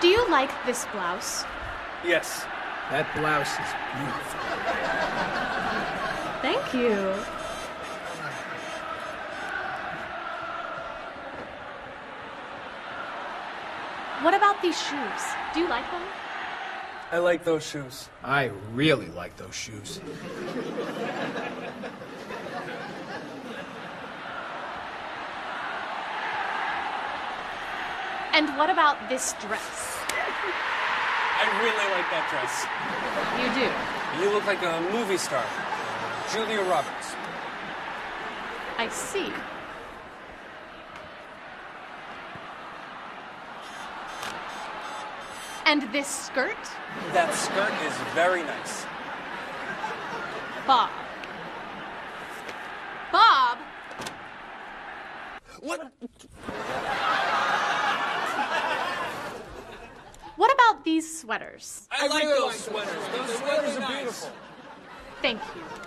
Do you like this blouse? Yes. That blouse is beautiful. Thank you. What about these shoes? Do you like them? I like those shoes. I really like those shoes. And what about this dress? I really like that dress. You do? You look like a movie star. Julia Roberts. I see. And this skirt? That skirt is very nice. Bob. Bob! What? What about these sweaters? I like those sweaters. Those sweaters are beautiful. Thank you.